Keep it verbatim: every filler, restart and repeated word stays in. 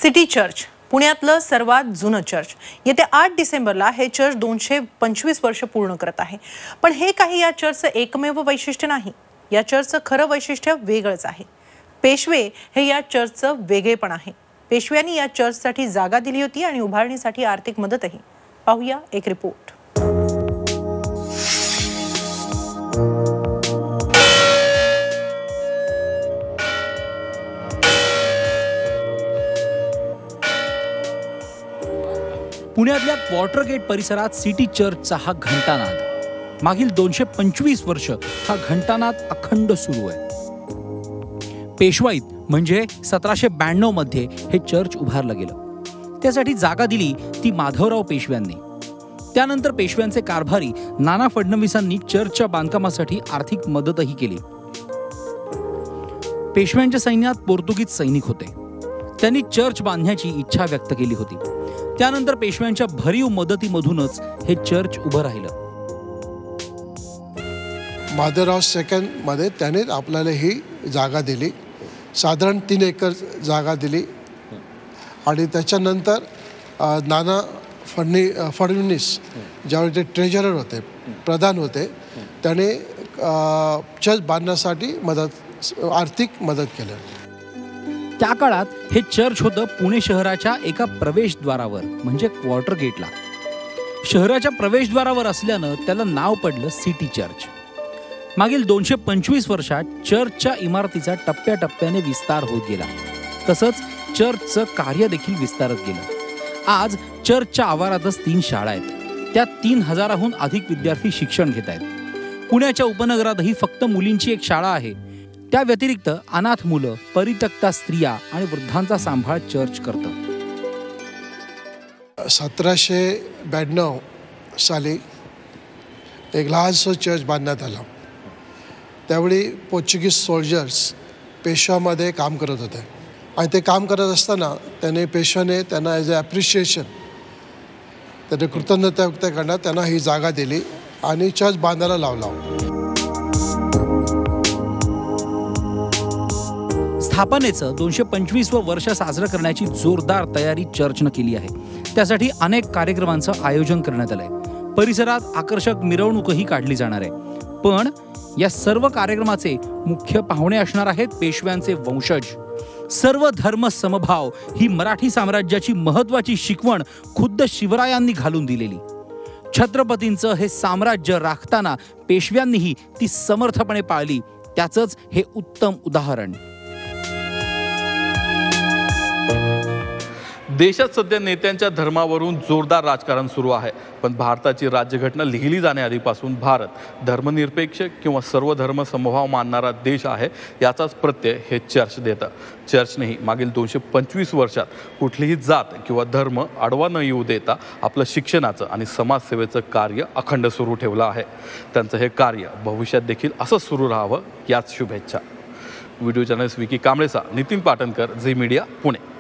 City church पुण्यातलं सर्वात जुनं चर्च येत्या आठ डिसेंबरला हे चर्च दोनशे पंचवीस वर्ष पूर्ण करत आहे। पण हे काही या चर्चचं एकमेव वैशिष्ट्य नाही। या चर्चचं खरं वैशिष्ट्य वेगळंच आहे। पेशवे हे या चर्चचं वेगळेपण आहे। पेशव्यांनी या चर्चसाठी जागा दिली होती आणि उभारणीसाठी आर्थिक मदतही। पाहूया एक रिपोर्ट। पुण्यातल्या क्वार्टर गेट परिसरात सिटी चर्चचा हा घंटानाद मागील दोनशे पंचवीस वर्ष हा घंटानाद अखंड सुरू आहे। पेशवाईत म्हणजे सतराशे ब्याण्णव मध्ये हे चर्च उभारलं गेलं। त्यासाठी जागा दिली ती माधवराव पेशव्यांनी। त्यानंतर पेशव्यांचे कारभारी नाना फडणवीसांनी चर्चच्या बांधकामासाठी आर्थिक मदतही केली। पेशव्यांच्या सैन्यात पोर्तुगीज सैनिक होते। त्यांनी चर्च बांधण्याची इच्छा व्यक्त केली होती। त्यानंतर पेशव्यांच्या भरीव मदतीमधूनच हे चर्च उभं राहिलं। माधवराव सेकंड मध्ये त्याने आपल्याला ही जागा दिली, साधारण तीन एकर जागा दिली आणि त्याच्यानंतर नाना फडणी फडणवीस ज्यावेळी ते ट्रेजरर होते, प्रधान होते, त्याने चर्च बांधण्यासाठी मदत आर्थिक मदत केली। त्या काळात हे चर्च होतं पुणे शहराच्या एका प्रवेशद्वारावर म्हणजे क्वार्टर गेटला। शहराच्या प्रवेशद्वारावर असल्यानं त्याला नाव पडलं सिटी चर्च। मागील दोनशे पंचवीस वर्षात चर्चच्या इमारतीचा टप्प्याटप्प्याने विस्तार होत गेला। तसंच चर्चचं कार्य देखील विस्तारत गेलं। आज चर्चच्या आवारातच तीन शाळा आहेत। त्यात तीन हजाराहून अधिक विद्यार्थी शिक्षण घेत आहेत। पुण्याच्या उपनगरातही फक्त मुलींची एक शाळा आहे। त्या व्यतिरिक्त अनाथ मुलं, परित्यक्ता स्त्रिया आणि वृद्धांचा सांभाळ चर्च करतं। सतराशे ब्याण्णव साली एक लहानसं चर्च बांधण्यात आलं। त्यावेळी पोर्चुगीज सोल्जर्स पेशवामध्ये काम करत होते आणि ते काम करत असताना त्याने पेशवाने त्यांना ॲज अ ॲप्रिशिएशन त्याने कृतज्ञता व्यक्त करण्यात त्यांना ही जागा दिली आणि चर्च बांधायला लावला। स्थापनेचं दोनशे पंचवीसवं वर्ष साजरं करण्याची जोरदार तयारी चर्चनं केली आहे। त्यासाठी अनेक कार्यक्रमांचं आयोजन करण्यात आलंय। परिसरात आकर्षक मिरवणूकही काढली जाणार आहे। पण या सर्व कार्यक्रमाचे मुख्य पाहुणे असणार आहेत पेशव्यांचे वंशज। सर्व धर्म समभाव ही मराठी साम्राज्याची महत्वाची शिकवण खुद्द शिवरायांनी घालून दिलेली। छत्रपतींचं हे साम्राज्य राखताना पेशव्यांनीही ती समर्थपणे पाळली, त्याचंच हे उत्तम उदाहरण। देशात सध्या नेत्यांच्या धर्मावरून जोरदार राजकारण सुरू आहे। पण भारताची राज्यघटना लिहिली जाण्याआधीपासून भारत धर्मनिरपेक्ष किंवा सर्व धर्म समभाव मानणारा देश आहे, याचाच प्रत्यय हे चर्च देतं। चर्चनेही मागील दोनशे पंचवीस वर्षात कुठलीही जात किंवा धर्म आडवा न येऊ देता आपलं शिक्षणाचं आणि समाजसेवेचं कार्य अखंड सुरू ठेवलं आहे। त्यांचं हे कार्य भविष्यात देखील असंच सुरू राहावं याच शुभेच्छा। व्हिडिओ जर्नलिस्ट विकी कांबळेचा नितीन पाटणकर, झी मीडिया, पुणे।